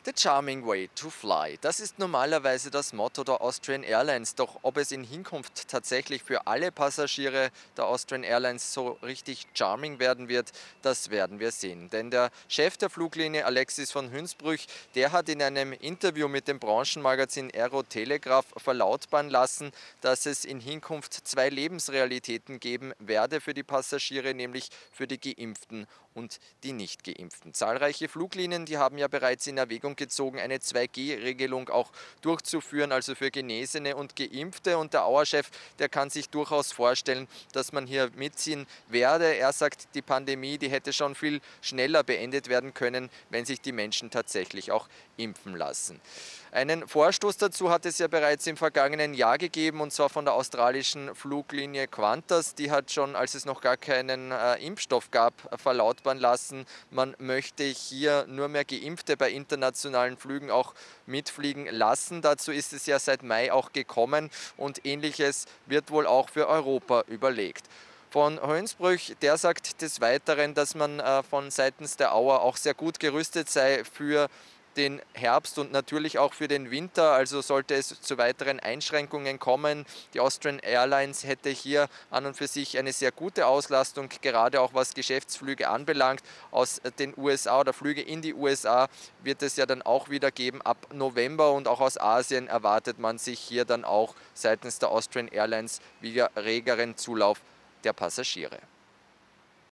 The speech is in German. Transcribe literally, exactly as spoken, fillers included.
The charming way to fly. Das ist normalerweise das Motto der Austrian Airlines. Doch ob es in Hinkunft tatsächlich für alle Passagiere der Austrian Airlines so richtig charming werden wird, das werden wir sehen. Denn der Chef der Fluglinie, Alexis von Hünsbrüch, der hat in einem Interview mit dem Branchenmagazin Aero Telegraph verlautbaren lassen, dass es in Hinkunft zwei Lebensrealitäten geben werde für die Passagiere, nämlich für die Geimpften und die Nicht-Geimpften. Zahlreiche Fluglinien, die haben ja bereits in Erwägung gezogen, eine zwei G Regelung auch durchzuführen, also für Genesene und Geimpfte. Und der Auer-Chef, der kann sich durchaus vorstellen, dass man hier mitziehen werde. Er sagt, die Pandemie, die hätte schon viel schneller beendet werden können, wenn sich die Menschen tatsächlich auch impfen lassen. Einen Vorstoß dazu hat es ja bereits im vergangenen Jahr gegeben, und zwar von der australischen Fluglinie Qantas. Die hat schon, als es noch gar keinen äh, Impfstoff gab, verlautbaren lassen, man möchte hier nur mehr Geimpfte bei internationalen Flügen auch mitfliegen lassen. Dazu ist es ja seit Mai auch gekommen, und Ähnliches wird wohl auch für Europa überlegt. Von Hönsbrüch, der sagt des Weiteren, dass man äh, von seitens der Auer auch sehr gut gerüstet sei für den Herbst und natürlich auch für den Winter, also sollte es zu weiteren Einschränkungen kommen. Die Austrian Airlines hätte hier an und für sich eine sehr gute Auslastung, gerade auch was Geschäftsflüge anbelangt. Aus den U S A oder Flüge in die U S A wird es ja dann auch wieder geben ab November, und auch aus Asien erwartet man sich hier dann auch seitens der Austrian Airlines wieder regeren Zulauf der Passagiere.